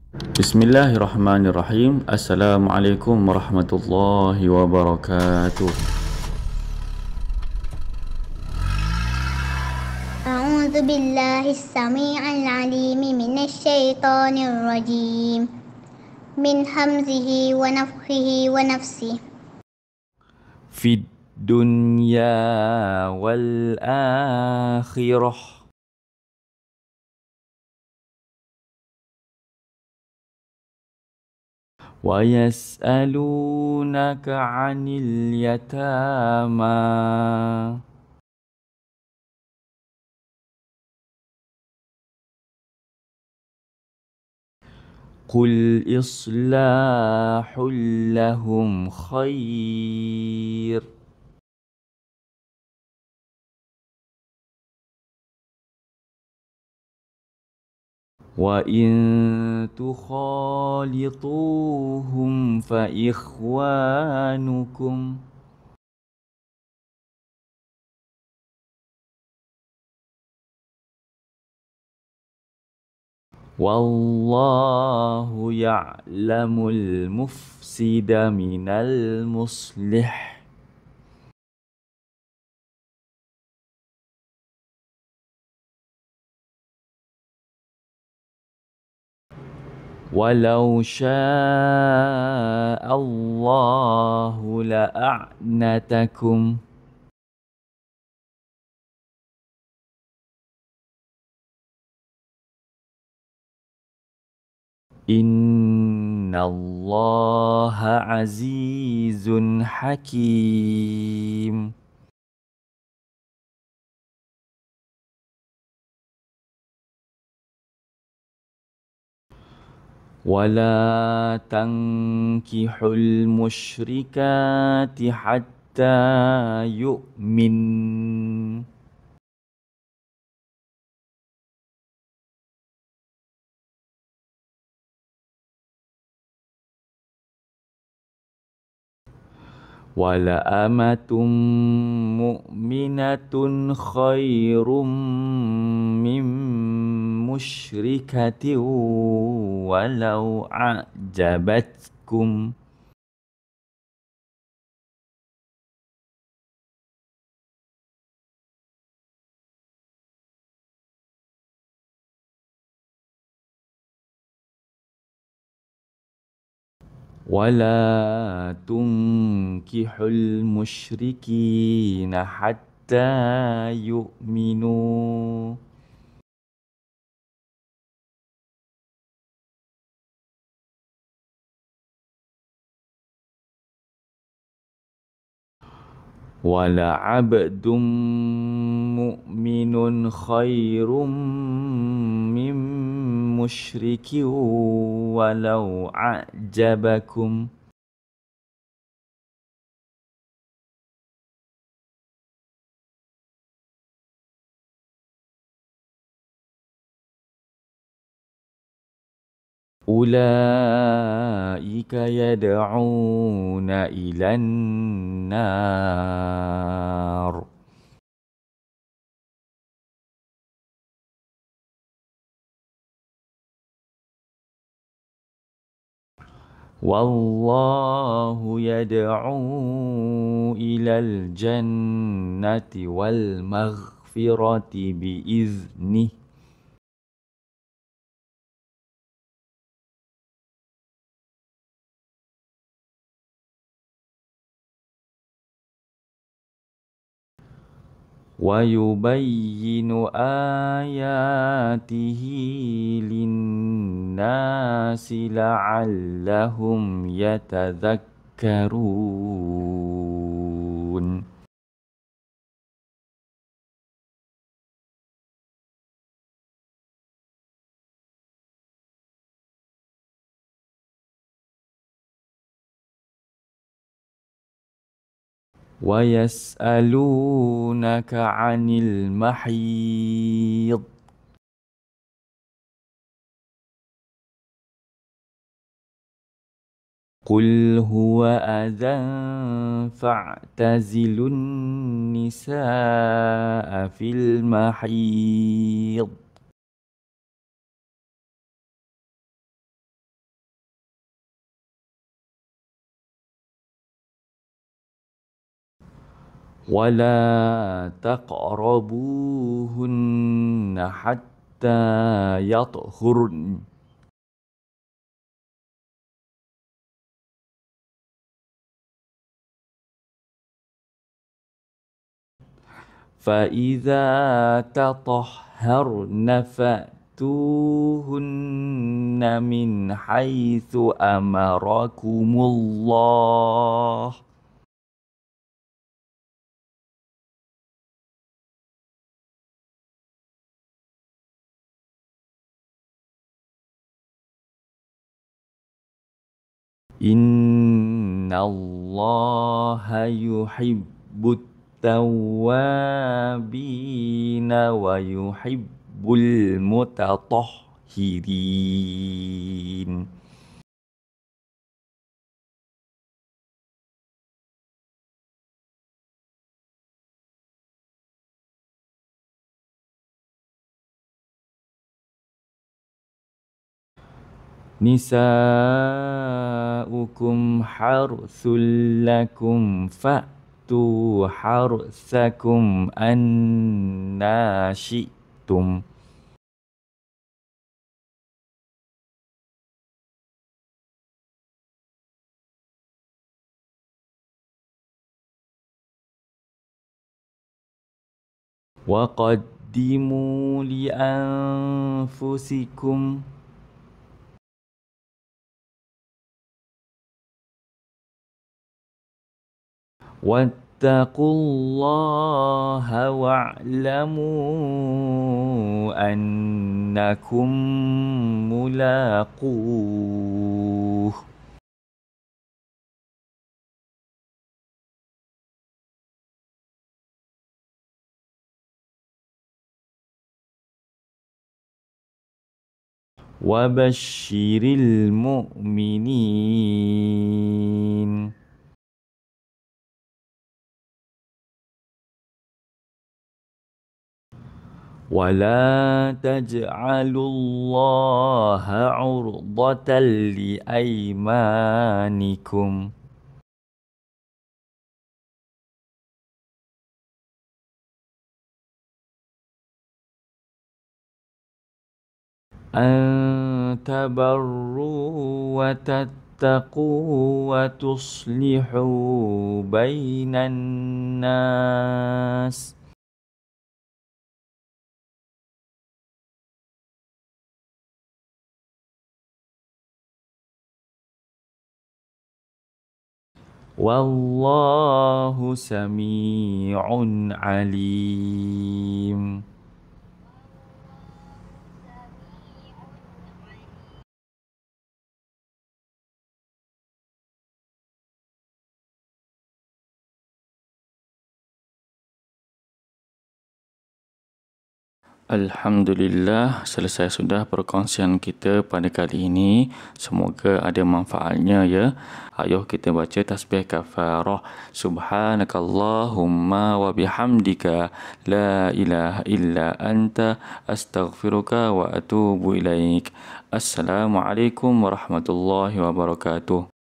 Bismillahirrahmanirrahim. Assalamualaikum warahmatullahi wabarakatuh. أعوذ بالله السميع العليم من الشيطان الرجيم من همزه ونفخه ونفسه Fid dunya wal akhirah. Wa yas'alunaka 'anil yatama. Qul islahul lahum khair. Wa in tukhalituhum fa ikhwanukum. Wallahu ya'lamul mufsida minal muslih. Walau sya'allahu la'a'natakum. Innallaha azizun hakim. ولا تنكحوا المشركات حتى يؤمن. ولأمة مؤمنة خير من مشركة ولو أعجبتكم. ولا تنكحوا المشركين حتى يؤمنوا. ولعبد مؤمن خير من مشرك ولو أعجبكم. أولئك يدعون إلى النار. والله يدعو إلى الجنة والمغفرة بإذنه. ويبين آياته للناس لعلهم يتذكرون. ويسألونك عن المحيض. قل هو أذى فاعتزلوا النساء في المحيض. ولا تقربوهن حتى يطهرن فإذا تطهرن فأتوهن من حيث أمركم الله إن الله يحب التوابين ويحب المتطهرين. نساؤكم حرث لكم فأتوا حرثكم أنى شئتم وقدموا لأنفسكم واتقوا الله واعلموا أنكم ملاقوه. وبشر المؤمنين. ولا تجعلوا الله عرضة لأيمانكم أن تبروا وتتقوا وتصلحوا بين الناس والله سميع عليم. Alhamdulillah, selesai sudah perkongsian kita pada kali ini. Semoga ada manfaatnya ya. Ayuh kita baca tasbih kafarah. Subhanakallahumma wa bihamdika la ilaha illa anta astaghfiruka wa atubu ilaik. Assalamualaikum warahmatullahi wabarakatuh.